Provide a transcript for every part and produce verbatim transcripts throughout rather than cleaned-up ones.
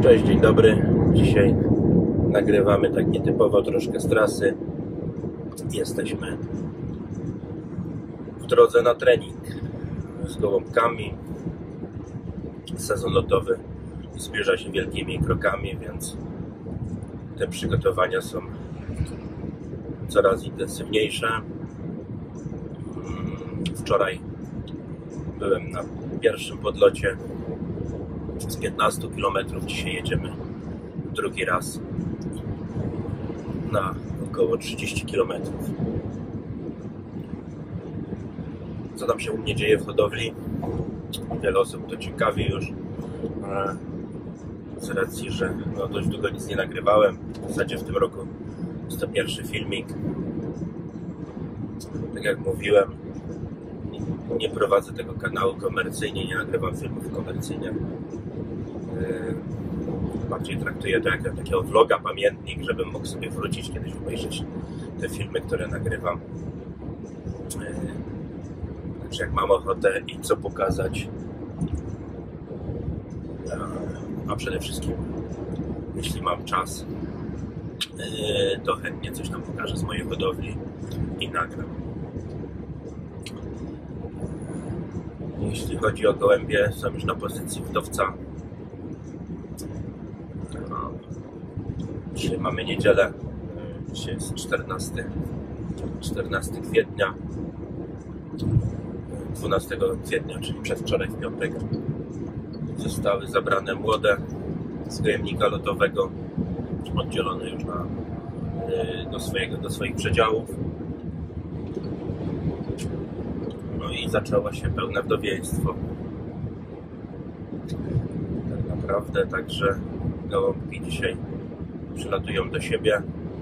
Cześć, dzień dobry. Dzisiaj nagrywamy tak nietypowo, troszkę z trasy. Jesteśmy w drodze na trening z gołąbkami. Sezon lotowy zbliża się wielkimi krokami, więc te przygotowania są coraz intensywniejsze. Wczoraj byłem na pierwszym podlocie z piętnastu kilometrów. Dzisiaj jedziemy drugi raz na około trzydzieści kilometrów. Co tam się u mnie dzieje w hodowli? Wiele osób to ciekawi już, z racji, że no dość długo nic nie nagrywałem. W zasadzie w tym roku jest to pierwszy filmik. Tak jak mówiłem, nie prowadzę tego kanału komercyjnie, nie nagrywam filmów komercyjnie. Bardziej traktuję to jak takiego vloga, pamiętnik, żebym mógł sobie wrócić kiedyś obejrzeć te filmy, które nagrywam. Także jak mam ochotę i co pokazać, a przede wszystkim jeśli mam czas, to chętnie coś tam pokażę z mojej hodowli i nagram. Jeśli chodzi o gołębie, są już na pozycji wdowca. Dzisiaj mamy niedzielę, dzisiaj jest czternastego kwietnia, dwunastego kwietnia, czyli przedwczoraj w piątek, zostały zabrane młode z gojemnika lotowego, oddzielone już na, do, swojego, do swoich przedziałów. No i zaczęło się pełne wdowieństwo. Tak naprawdę, także gołąbki dzisiaj przylatują do siebie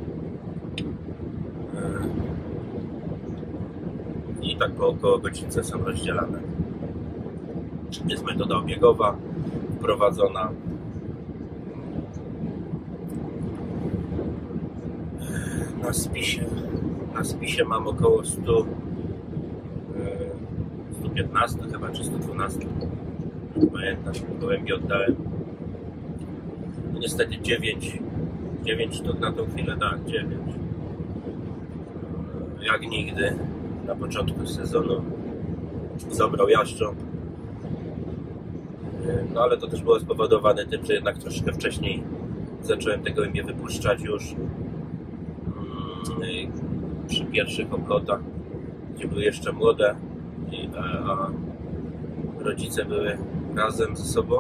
i tak po około godzince są rozdzielane. Jest metoda obiegowa wprowadzona. Na spisie, na spisie mam około stu, stu piętnastu chyba, czy stu dwunastu. Nie pamiętam, gołębie oddałem. No niestety dziewięć. dziewięć sztuk na tą chwilę, tak, dziewięć. Jak nigdy na początku sezonu zabrał jaszcząb. No ale to też było spowodowane tym, że jednak troszkę wcześniej zacząłem te gołębie wypuszczać już przy pierwszych oblotach, gdzie były jeszcze młode, a rodzice były razem ze sobą.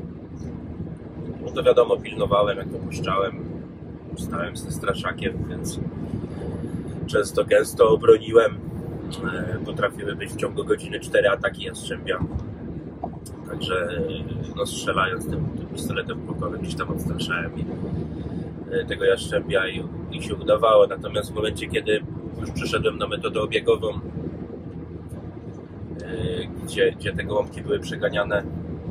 No to wiadomo, pilnowałem, jak wypuszczałem, stałem z tym straszakiem, więc często, gęsto obroniłem. Potrafiły być w ciągu godziny cztery ataki jastrzębia. Także no, strzelając tym, tym pistoletem płukowym gdzieś tam odstraszałem i tego jastrzębia i, i się udawało. Natomiast w momencie, kiedy już przeszedłem na metodę obiegową, gdzie, gdzie te gołąbki były przeganiane,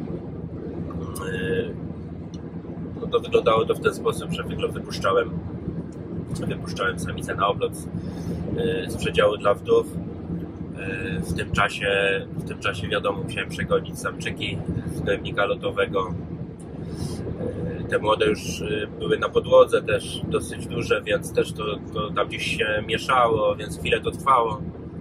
no to wyglądało to w ten sposób, że wypuszczałem, wypuszczałem samicę na oblot z przedziału dla wdów. W tym czasie, w tym czasie wiadomo, musiałem przegonić samczyki z gojemnika lotowego. Te młode już były na podłodze, też dosyć duże, więc też to, to tam gdzieś się mieszało, więc chwilę to trwało.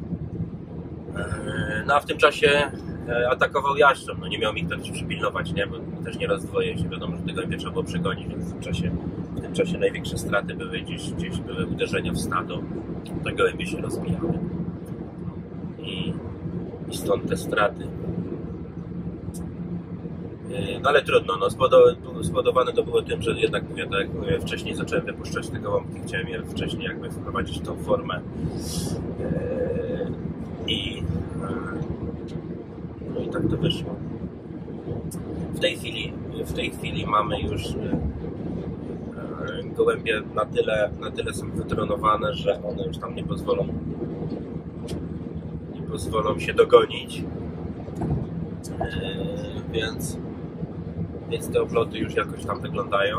No a w tym czasie atakował jaszcząb, no nie miał mi kto też przypilnować, nie? Bo też nie rozdwoje się, wiadomo, że tego gołębia trzeba było przegonić, więc w tym czasie, w tym czasie największe straty były gdzieś, gdzieś były uderzenia w stado, te gołębie się rozbijały. I, i stąd te straty. No ale trudno, no, spowodowane to było tym, że jednak mówię, tak jak mówię, wcześniej zacząłem wypuszczać te gołąbki, chciałem je wcześniej jakby wprowadzić w tą formę. I, no i tak to wyszło. W tej chwili, w tej chwili mamy już gołębie na tyle, na tyle są wytrenowane, że one już tam nie pozwolą nie pozwolą się dogonić. Więc więc te obloty już jakoś tam wyglądają.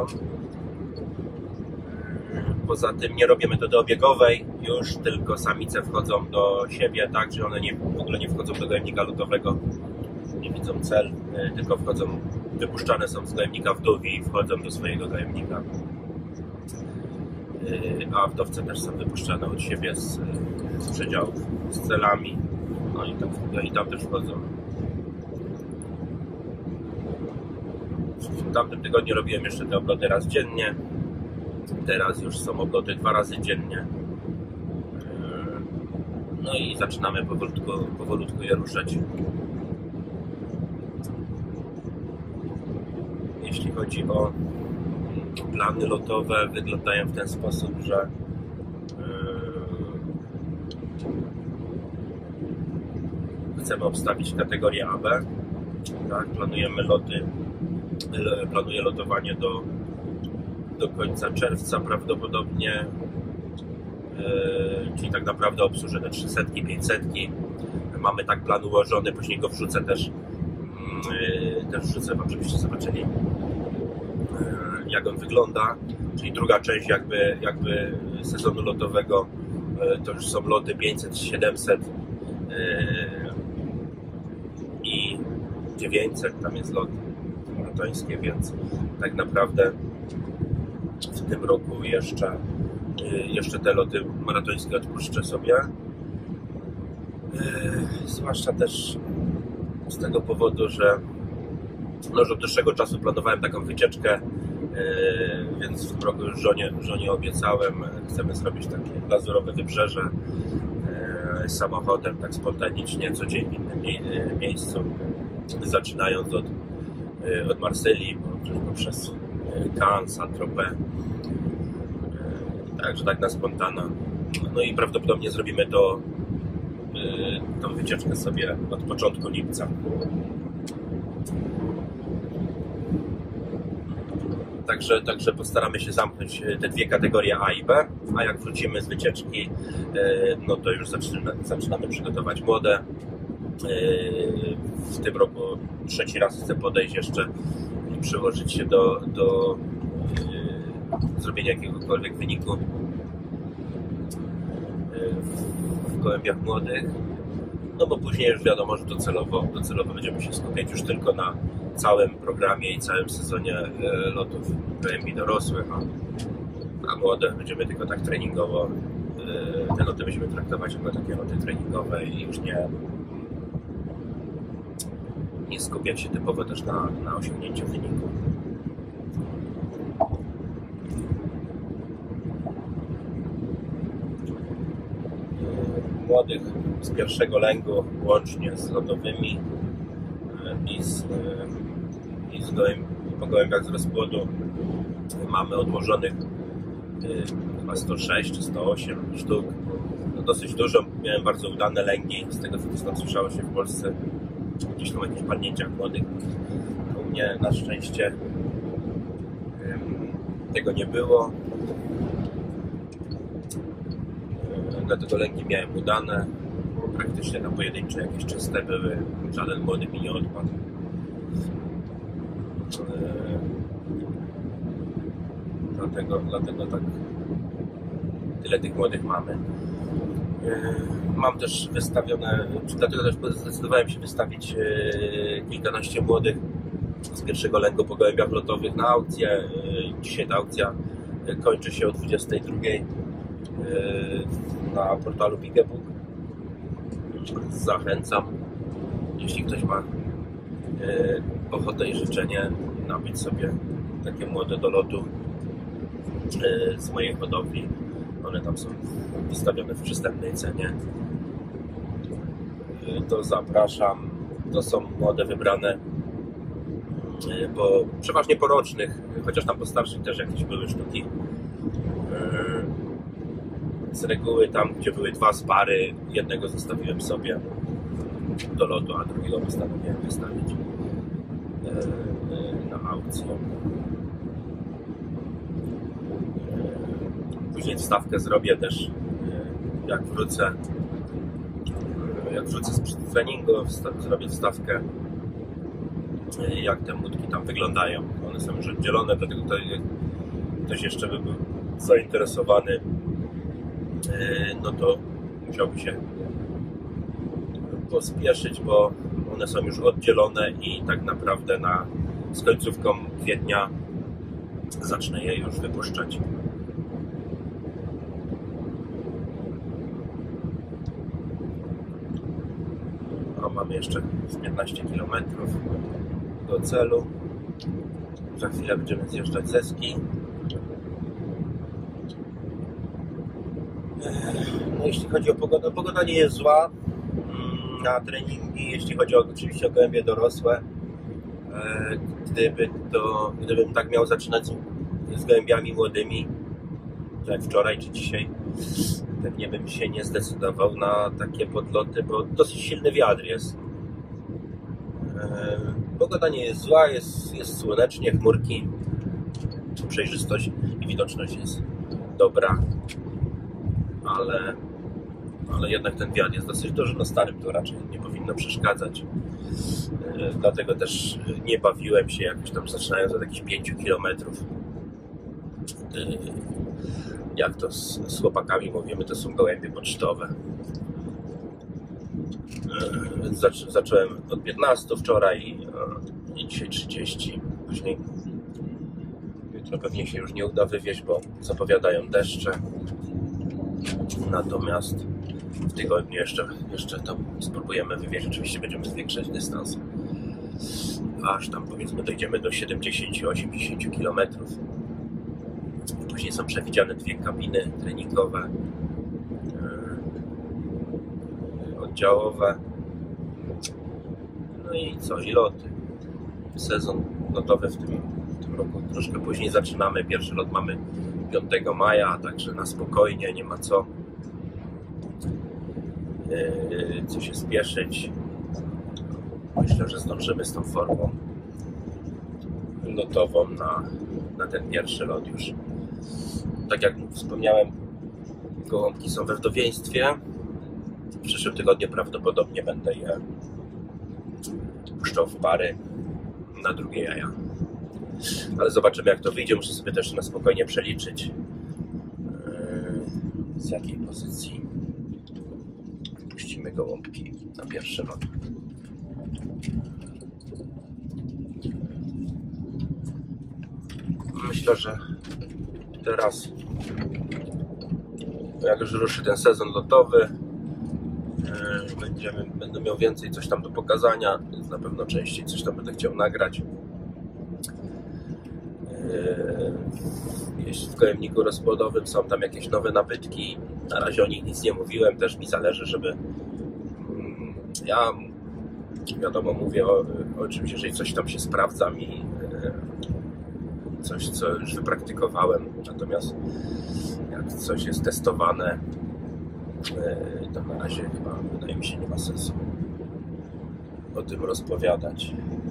Poza tym nie robię metody obiegowej już, tylko samice wchodzą do siebie tak, że one nie, w ogóle nie wchodzą do gojemnika lotowego, nie widzą cel, tylko wchodzą wypuszczane są z gojemnika wdów i wchodzą do swojego gojemnika. A wdowce też są wypuszczane od siebie z, z przedziałów, z celami. No i tam, no i tam też wchodzą. W tamtym tygodniu robiłem jeszcze te obloty raz dziennie. Teraz już są obloty dwa razy dziennie. No i zaczynamy powolutku, powolutku je ruszać. Jeśli chodzi o plany lotowe, wyglądają w ten sposób, że yy, chcemy obstawić kategorię A B. Tak, planujemy loty, planuję lotowanie do, do końca czerwca prawdopodobnie. Yy, czyli tak naprawdę obsłużę te trzysetki, pięćsetki. Mamy tak plan ułożony, później go wrzucę też, yy, też wrzucę wam, żebyście zobaczyli, yy, jak on wygląda. Czyli druga część jakby, jakby sezonu lotowego yy, to już są loty pięćset, siedemset yy, i dziewięćset, tam jest lot maratońskie, więc tak naprawdę w tym roku jeszcze Jeszcze te loty maratońskie odpuszczę sobie. Zwłaszcza też z tego powodu, że no, że od dłuższego czasu planowałem taką wycieczkę, więc w tym roku już żonie, żonie obiecałem, chcemy zrobić takie lazurowe wybrzeże z samochodem, tak spontanicznie, co dzień w innym miejscu, zaczynając od, od Marsylii, poprzez Cannes, Saint-Tropez. Także tak na spontana. No i prawdopodobnie zrobimy to, yy, tą wycieczkę sobie od początku lipca. Także, także postaramy się zamknąć te dwie kategorie A i B, a jak wrócimy z wycieczki, yy, no to już zaczynamy, zaczynamy przygotować młode. Yy, w tym roku trzeci raz chcę podejść jeszcze i przyłożyć się do, do zrobienia jakiegokolwiek wyniku w gołębiach młodych, no bo później już wiadomo, że docelowo, docelowo będziemy się skupiać już tylko na całym programie i całym sezonie lotów gołębi dorosłych, a, a młode będziemy tylko tak treningowo, te loty będziemy traktować jako takie loty treningowe i już nie nie skupiać się typowo też na, na osiągnięciu wyniku. Młodych z pierwszego lęgu, łącznie z lotowymi i z, i z gołęb, po gołębiach z rozpłodu mamy odłożonych chyba sto sześć czy sto osiem sztuk. No dosyć dużo, miałem bardzo udane lęgi, z tego co tam słyszało się w Polsce, gdzieś tam o jakichś padnięciach młodych. U mnie na szczęście tego nie było. Dlatego lęki miałem udane, praktycznie na pojedyncze jakieś czyste były, żaden młody mi nie odpadł. Dlatego, dlatego tak tyle tych młodych mamy. Mam też wystawione, dlatego też zdecydowałem się wystawić kilkanaście młodych z pierwszego lęgu po gołębiach lotowych na aukcję. Dzisiaj ta aukcja kończy się o dwudziestej drugiej na portalu Pigebook. Zachęcam, jeśli ktoś ma ochotę i życzenie nabyć sobie takie młode do lotu z mojej hodowli. One tam są wystawione w przystępnej cenie. To zapraszam. To są młode wybrane po, przeważnie porocznych, chociaż tam po starszych też jakieś były sztuki. Z reguły tam, gdzie były dwa z pary, jednego zostawiłem sobie do lotu, a drugiego postanowiłem wystawić na aukcję. Później wstawkę zrobię też, jak wrócę, jak wrócę z treningu, zrobię wstawkę, jak te młódki tam wyglądają. One są już oddzielone, dlatego ktoś jeszcze by był zainteresowany, no to musiałby się pospieszyć, bo one są już oddzielone i tak naprawdę na z końcówką kwietnia zacznę je już wypuszczać. A mamy jeszcze piętnaście kilometrów do celu. Za chwilę będziemy zjeżdżać ze ski. No, jeśli chodzi o pogodę, pogoda nie jest zła na treningi, jeśli chodzi o, oczywiście o gołębie dorosłe. Gdyby to, gdybym tak miał zaczynać z, z gołębiami młodymi, jak wczoraj czy dzisiaj, pewnie bym się nie zdecydował na takie podloty, bo dosyć silny wiatr jest. Pogoda nie jest zła, jest, jest słonecznie, chmurki, przejrzystość i widoczność jest dobra, ale, ale jednak ten wiatr jest dosyć duży. No starym to raczej nie powinno przeszkadzać. Dlatego też nie bawiłem się jakoś tam, zaczynając od jakichś pięciu kilometrów. Jak to z, z chłopakami mówimy, to są gołębie pocztowe. Więc zac- zacząłem od piętnastu wczoraj i dzisiaj trzydzieści. Później jutro pewnie się już nie uda wywieźć, bo zapowiadają deszcze. Natomiast w tygodniu jeszcze, jeszcze to spróbujemy wywieźć. Oczywiście będziemy zwiększać dystans. Aż tam powiedzmy dojdziemy do siedemdziesiąt do osiemdziesięciu kilometrów. Później są przewidziane dwie kabiny treningowe, yy, oddziałowe. No i co? I loty. Sezon lotowy w tym, w tym roku troszkę później zaczynamy. Pierwszy lot mamy piątego maja, także na spokojnie, nie ma co, yy, co się spieszyć. Myślę, że zdążymy z tą formą lotową na, na ten pierwszy lot już. Tak jak wspomniałem, gołąbki są we wdowieństwie. W przyszłym tygodniu prawdopodobnie będę je puszczał w pary na drugie jaja. Ale zobaczymy, jak to wyjdzie. Muszę sobie też na spokojnie przeliczyć, z jakiej pozycji puścimy gołąbki na pierwszy lot. Myślę, że teraz, jak już ruszy ten sezon lotowy, będziemy, będę miał więcej coś tam do pokazania, więc na pewno częściej coś tam będę chciał nagrać. Jeśli w gołębniku rozpłodowym są tam jakieś nowe nabytki, na razie o nich nic nie mówiłem, też mi zależy, żeby ja, wiadomo, mówię o, o czymś, jeżeli coś tam się sprawdza mi, coś, co już wypraktykowałem, natomiast jak coś jest testowane, to na razie chyba, wydaje mi się, nie ma sensu o tym rozpowiadać.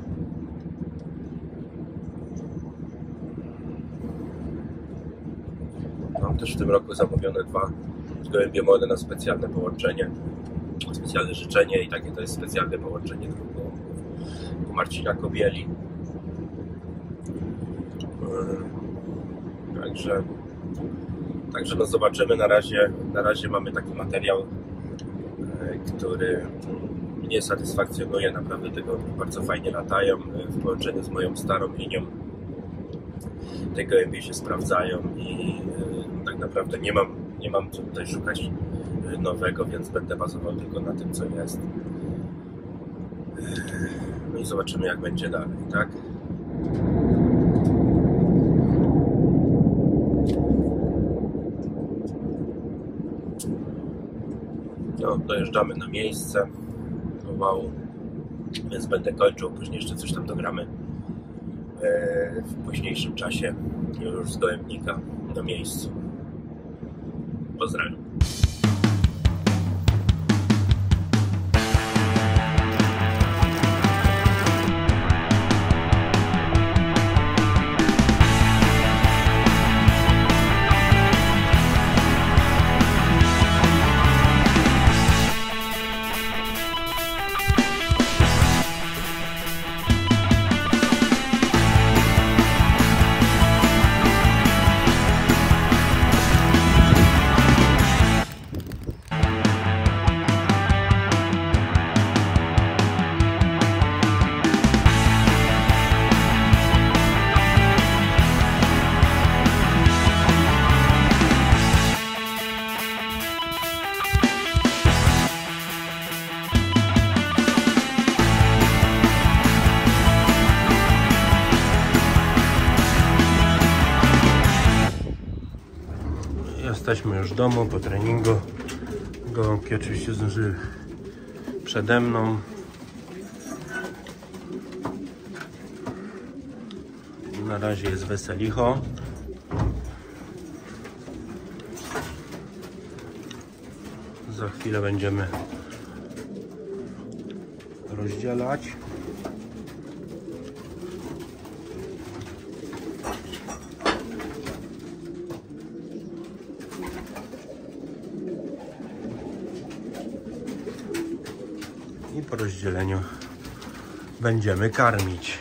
Mam też w tym roku zamówione dwa gołębie młode na specjalne połączenie, specjalne życzenie i takie to jest specjalne połączenie dwóch gołąbków u Marcina Kobieli. Także, także no zobaczymy. Na razie, na razie mamy taki materiał, który mnie satysfakcjonuje. Naprawdę tego bardzo fajnie latają w połączeniu z moją starą linią. Te gołębie się sprawdzają i tak naprawdę nie mam, nie mam co tutaj szukać nowego, więc będę bazował tylko na tym, co jest. No i zobaczymy, jak będzie dalej, tak? No, dojeżdżamy na miejsce pomału, więc będę kończył, później jeszcze coś tam dogramy w późniejszym czasie już z gołębnika na miejscu. Pozdrawiam. Jesteśmy już w domu po treningu. Gołąbki oczywiście zdążyły przede mną. Na razie jest weselicho. Za chwilę będziemy rozdzielać. I po rozdzieleniu będziemy karmić.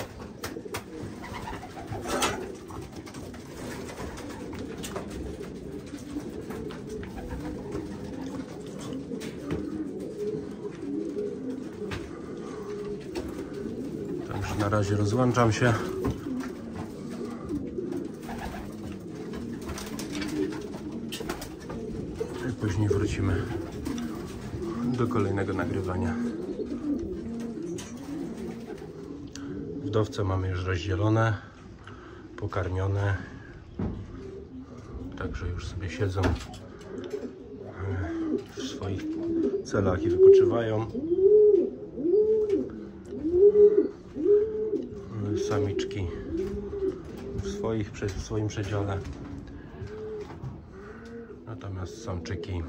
Także na razie rozłączam się. I później wrócimy do kolejnego nagrywania. Wdowce mamy już rozdzielone, pokarmione, także już sobie siedzą w swoich celach i wypoczywają. Samiczki w, swoich, w swoim przedziale, natomiast samczyki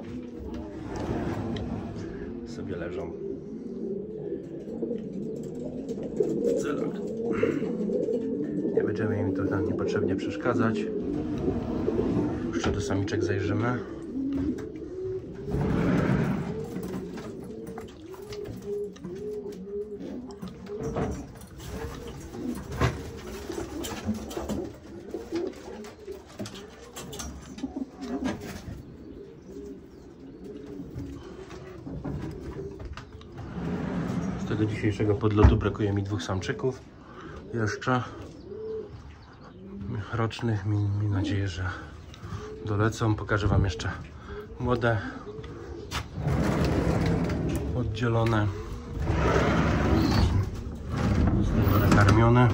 sobie leżą w celach. Nie będziemy im tutaj niepotrzebnie przeszkadzać. Jeszcze do samiczek zajrzymy. Z tego dzisiejszego podlotu brakuje mi dwóch samczyków jeszcze rocznych. Miejmy nadzieję, że dolecą. Pokażę wam jeszcze młode oddzielone, zostały nakarmione.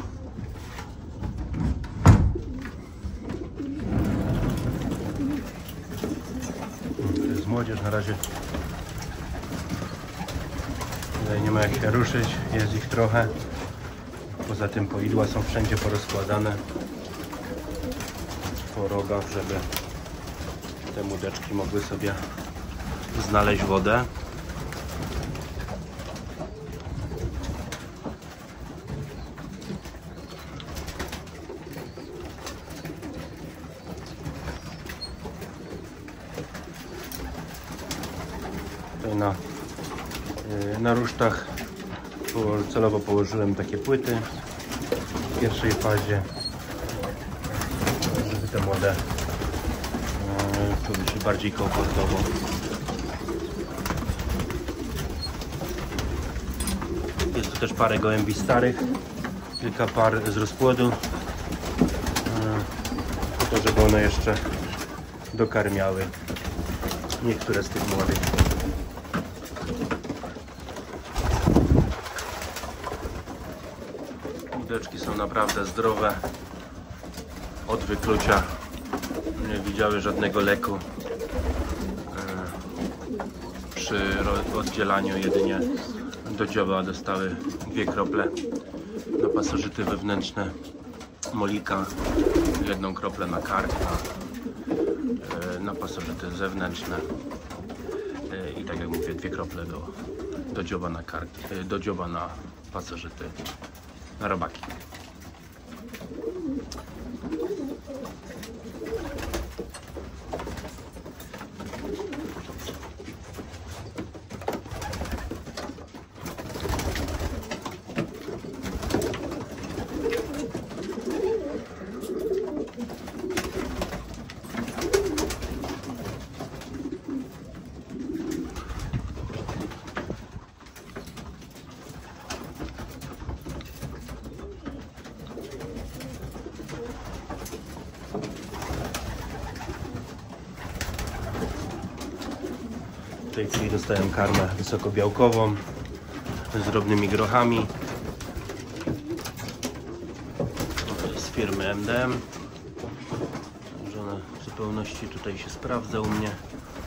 To jest młodzież, na razie tutaj nie ma jak się ruszyć, jest ich trochę. Poza tym poidła są wszędzie porozkładane po rogach, żeby te młodeczki mogły sobie znaleźć wodę. Tutaj na, na rusztach celowo położyłem takie płyty w pierwszej fazie, żeby te młode czuły się bardziej komfortowo. Jest tu też parę gołębi starych, kilka par z rozpłodu, po to, żeby one jeszcze dokarmiały niektóre z tych młodych. Młodeczki są naprawdę zdrowe, od wyklucia nie widziały żadnego leku. Przy oddzielaniu jedynie do dzioba dostały dwie krople na pasożyty wewnętrzne molika, jedną kroplę na kark, na, na pasożyty zewnętrzne i tak jak mówię, dwie krople do, do dzioba na kark, do dzioba na pasożyty, na robaki. W tej chwili dostałem karmę wysokobiałkową z drobnymi grochami z firmy M D M. One w zupełności tutaj się sprawdza u mnie.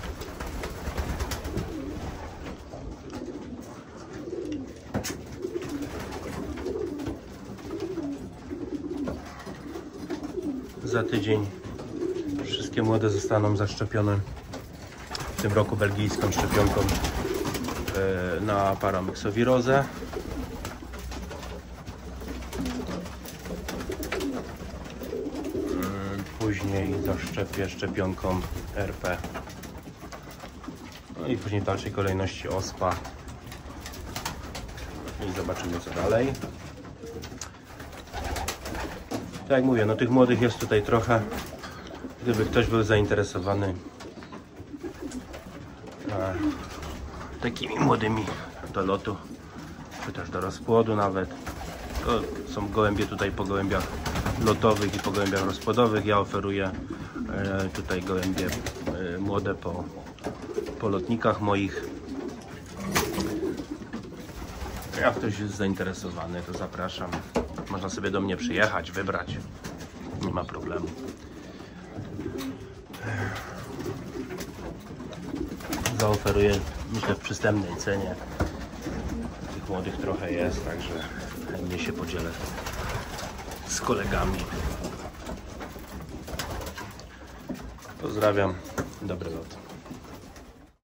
Za tydzień wszystkie młode zostaną zaszczepione w tym roku belgijską szczepionką na paramyxowirozę. Później zaszczepię szczepionką R P. No i później w dalszej kolejności ospa. I zobaczymy co dalej. Tak jak mówię, no tych młodych jest tutaj trochę. Gdyby ktoś był zainteresowany e, takimi młodymi do lotu, czy też do rozpłodu nawet. To są gołębie tutaj po gołębiach lotowych i po gołębiach rozpłodowych. Ja oferuję e, tutaj gołębie e, młode po, po lotnikach moich. Jak ktoś jest zainteresowany, to zapraszam. Można sobie do mnie przyjechać, wybrać. Nie ma problemu. Zaoferuję, myślę, w przystępnej cenie. Tych młodych trochę jest, także chętnie się podzielę z kolegami. Pozdrawiam, dobry lot.